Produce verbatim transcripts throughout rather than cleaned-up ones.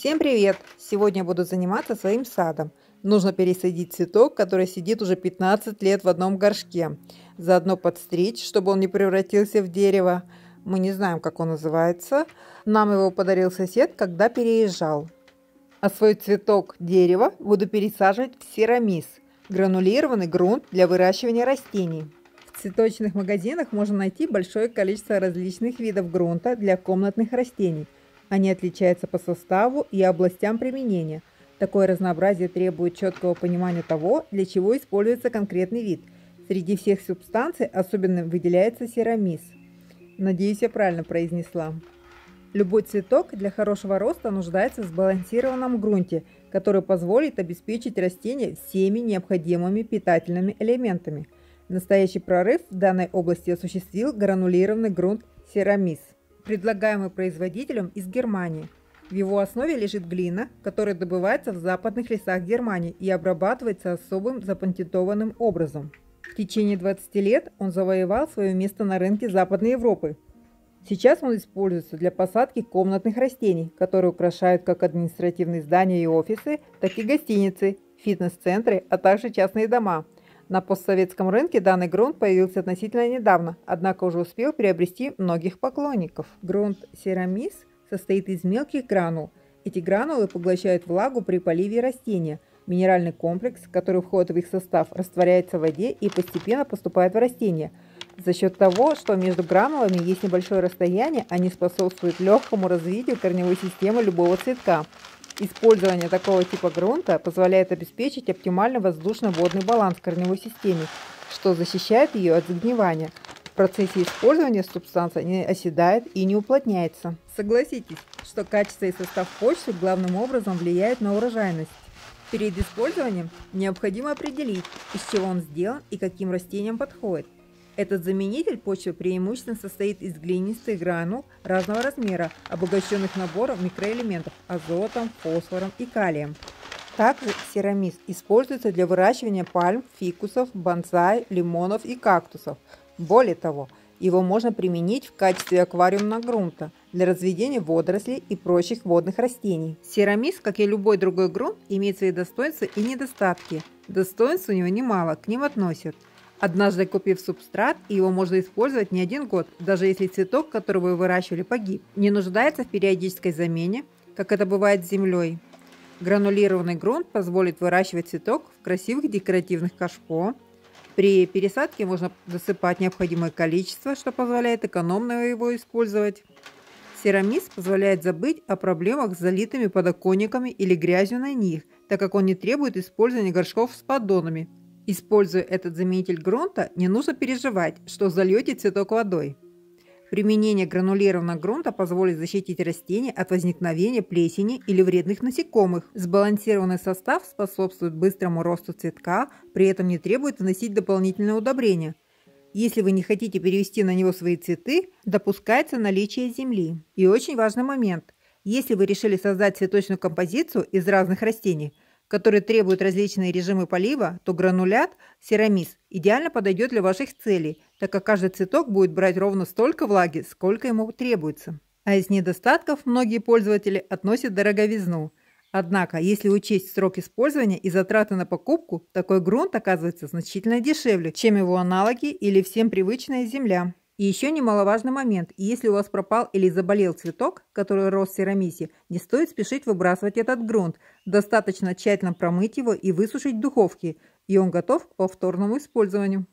Всем привет! Сегодня я буду заниматься своим садом. Нужно пересадить цветок, который сидит уже пятнадцать лет в одном горшке. Заодно подстричь, чтобы он не превратился в дерево. Мы не знаем, как он называется. Нам его подарил сосед, когда переезжал. А свой цветок дерева буду пересаживать в серамис – гранулированный грунт для выращивания растений. В цветочных магазинах можно найти большое количество различных видов грунта для комнатных растений. Они отличаются по составу и областям применения. Такое разнообразие требует четкого понимания того, для чего используется конкретный вид. Среди всех субстанций особенно выделяется серамис. Надеюсь, я правильно произнесла. Любой цветок для хорошего роста нуждается в сбалансированном грунте, который позволит обеспечить растение всеми необходимыми питательными элементами. Настоящий прорыв в данной области осуществил гранулированный грунт серамис, предлагаемый производителем из Германии. В его основе лежит глина, которая добывается в западных лесах Германии и обрабатывается особым запатентованным образом. В течение двадцати лет он завоевал свое место на рынке Западной Европы. Сейчас он используется для посадки комнатных растений, которые украшают как административные здания и офисы, так и гостиницы, фитнес-центры, а также частные дома. На постсоветском рынке данный грунт появился относительно недавно, однако уже успел приобрести многих поклонников. Грунт серамис состоит из мелких гранул. Эти гранулы поглощают влагу при поливе растения. Минеральный комплекс, который входит в их состав, растворяется в воде и постепенно поступает в растение. За счет того, что между гранулами есть небольшое расстояние, они способствуют легкому развитию корневой системы любого цветка. Использование такого типа грунта позволяет обеспечить оптимальный воздушно-водный баланс в корневой системе, что защищает ее от загнивания. В процессе использования субстанция не оседает и не уплотняется. Согласитесь, что качество и состав почвы главным образом влияют на урожайность. Перед использованием необходимо определить, из чего он сделан и каким растениям подходит. Этот заменитель почвы преимущественно состоит из глинистых гранул разного размера, обогащенных набором микроэлементов – азотом, фосфором и калием. Также серамис используется для выращивания пальм, фикусов, бонсай, лимонов и кактусов. Более того, его можно применить в качестве аквариумного грунта для разведения водорослей и прочих водных растений. Серамис, как и любой другой грунт, имеет свои достоинства и недостатки. Достоинств у него немало, к ним относят: однажды купив субстрат, его можно использовать не один год, даже если цветок, который вы выращивали, погиб. Не нуждается в периодической замене, как это бывает с землей. Гранулированный грунт позволит выращивать цветок в красивых декоративных кашпо. При пересадке можно досыпать необходимое количество, что позволяет экономно его использовать. Серамис позволяет забыть о проблемах с залитыми подоконниками или грязью на них, так как он не требует использования горшков с поддонами. Используя этот заменитель грунта, не нужно переживать, что зальете цветок водой. Применение гранулированного грунта позволит защитить растения от возникновения плесени или вредных насекомых. Сбалансированный состав способствует быстрому росту цветка, при этом не требует вносить дополнительные удобрения. Если вы не хотите перевести на него свои цветы, допускается наличие земли. И очень важный момент. Если вы решили создать цветочную композицию из разных растений, которые требуют различные режимы полива, то гранулят серамис идеально подойдет для ваших целей, так как каждый цветок будет брать ровно столько влаги, сколько ему требуется. А из недостатков многие пользователи относят дороговизну. Однако, если учесть срок использования и затраты на покупку, такой грунт оказывается значительно дешевле, чем его аналоги или всем привычная земля. И еще немаловажный момент: если у вас пропал или заболел цветок, который рос в серамисе, не стоит спешить выбрасывать этот грунт. Достаточно тщательно промыть его и высушить в духовке, и он готов к повторному использованию.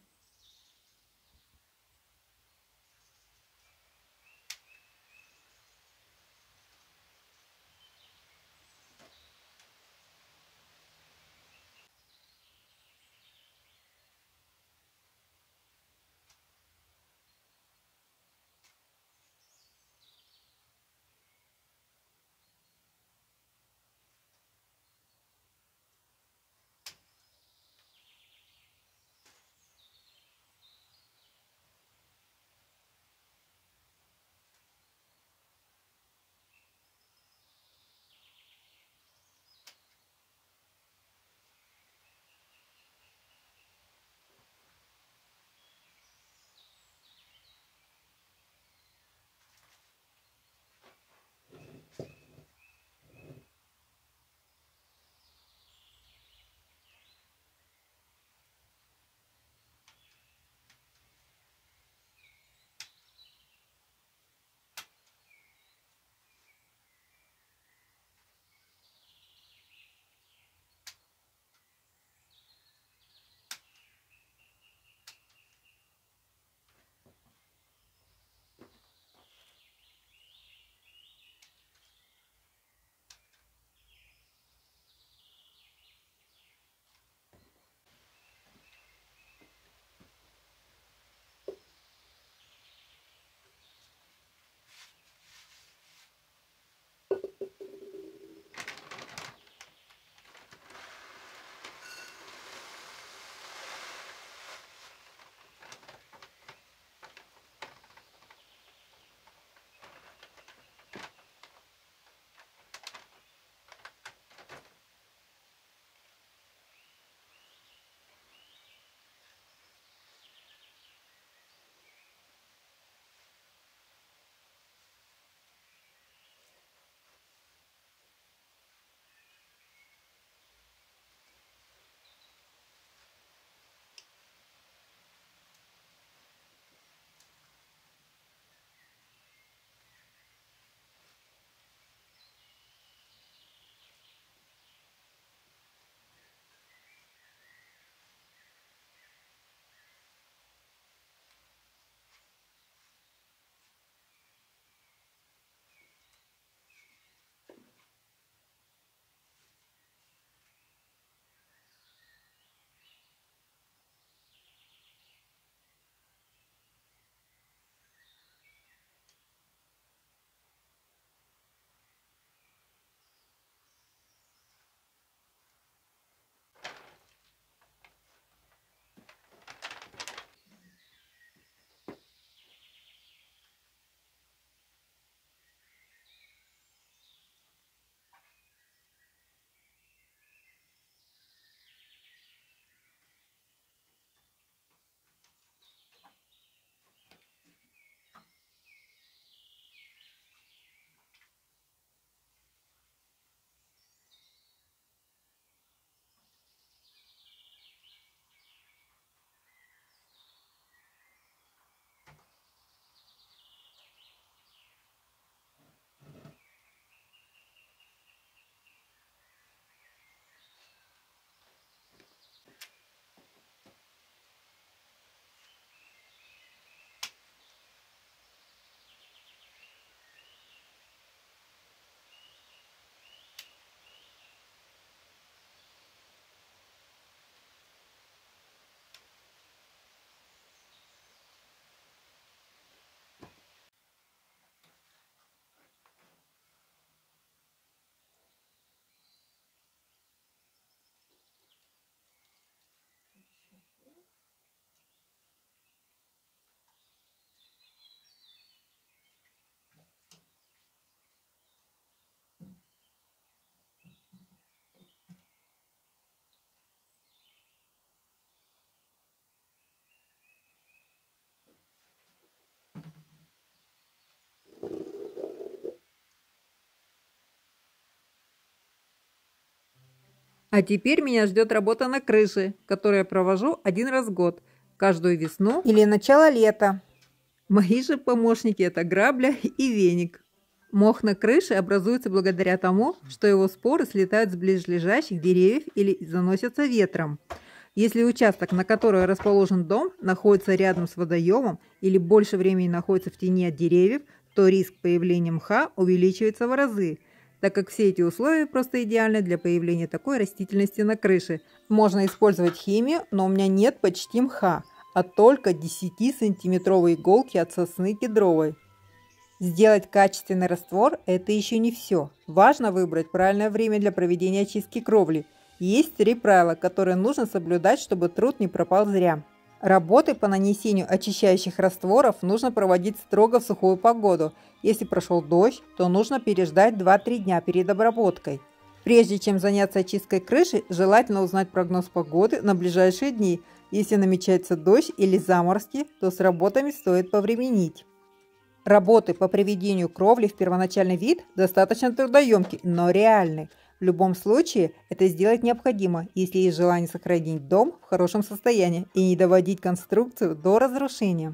А теперь меня ждет работа на крыше, которую я провожу один раз в год, каждую весну или начало лета. Мои же помощники – это грабля и веник. Мох на крыше образуется благодаря тому, что его споры слетают с близлежащих деревьев или заносятся ветром. Если участок, на который расположен дом, находится рядом с водоемом или больше времени находится в тени от деревьев, то риск появления мха увеличивается в разы, так как все эти условия просто идеальны для появления такой растительности на крыше. Можно использовать химию, но у меня нет почти мха, а только десятисантиметровые иголки от сосны кедровой. Сделать качественный раствор – это еще не все. Важно выбрать правильное время для проведения очистки кровли. Есть три правила, которые нужно соблюдать, чтобы труд не пропал зря. Работы по нанесению очищающих растворов нужно проводить строго в сухую погоду. Если прошел дождь, то нужно переждать два-три дня перед обработкой. Прежде чем заняться очисткой крыши, желательно узнать прогноз погоды на ближайшие дни. Если намечается дождь или заморозки, то с работами стоит повременить. Работы по приведению кровли в первоначальный вид достаточно трудоемки, но реальны. В любом случае, это сделать необходимо, если есть желание сохранить дом в хорошем состоянии и не доводить конструкцию до разрушения.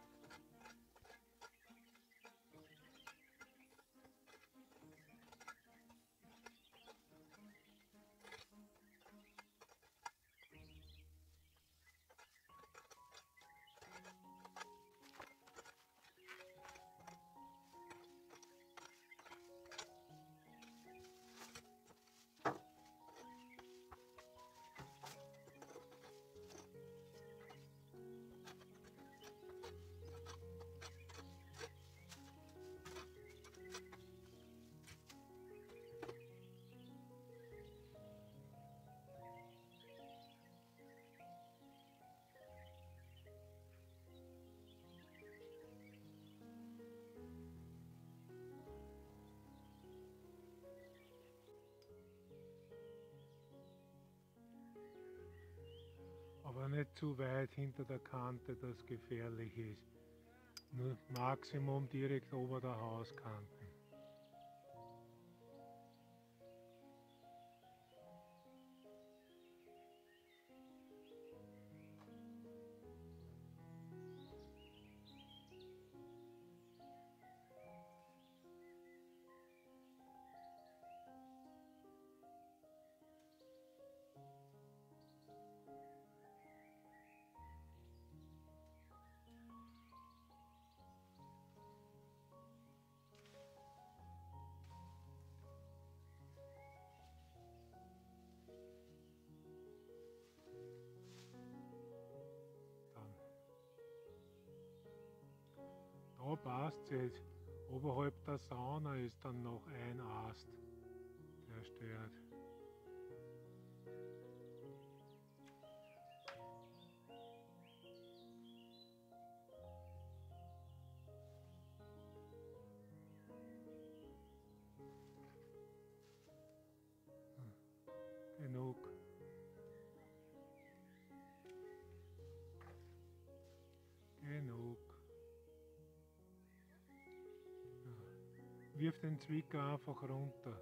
Aber nicht zu weit hinter der Kante, dass gefährlich ist. Nur Maximum direkt ober der Hauskante. Da passt es jetzt. Oberhalb der Sauna ist dann noch ein Ast, der stört. Genug. Genug. Wirf den Zwicker einfach runter.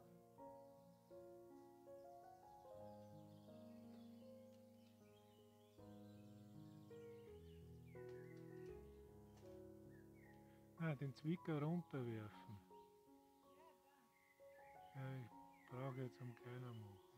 Ah, den Zwicker runterwerfen. Ja, ich brauche jetzt einen kleinen Mach.